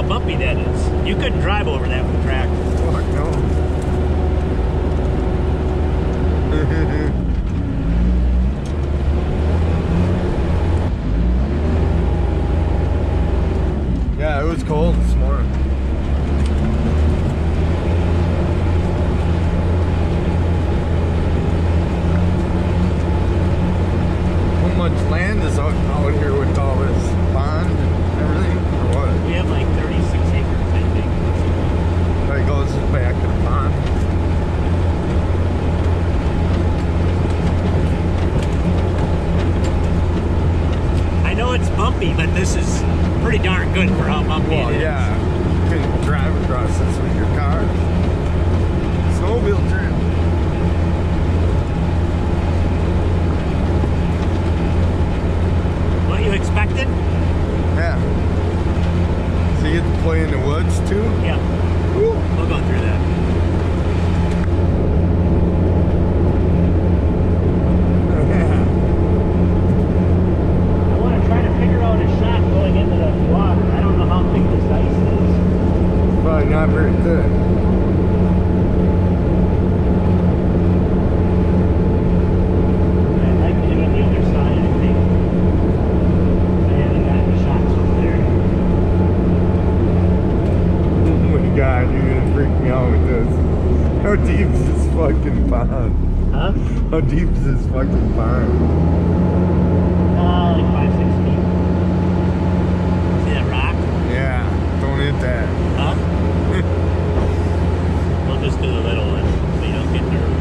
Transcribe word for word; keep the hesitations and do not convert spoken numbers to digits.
how bumpy that is. You couldn't drive over that with a tractor. Fuck no. Yeah, it was cold this morning. How much land is out, out here with all this pond and everything, or what? We have like thirty-six acres, I think. That goes back to the pond. I know it's bumpy, but this is pretty darn good for how bumpy Well, it is. yeah, you can drive across this with your car. Snowmobile trail. What you expected? Yeah. So you get to play in the woods too? Yeah. Woo. We'll go through that. I want to try to figure out a shot going into the water. I don't know how thick this ice is. Probably not very thick. I'd like to do it the other side, I think. I haven't gotten shots from there. Oh my god, you're gonna freak me out with this. How deep is this fucking pond? Huh? How deep is this fucking pond? Uh, like five, six feet. See that rock? Yeah, don't hit that. Huh? We'll just do the little one so you don't get nervous.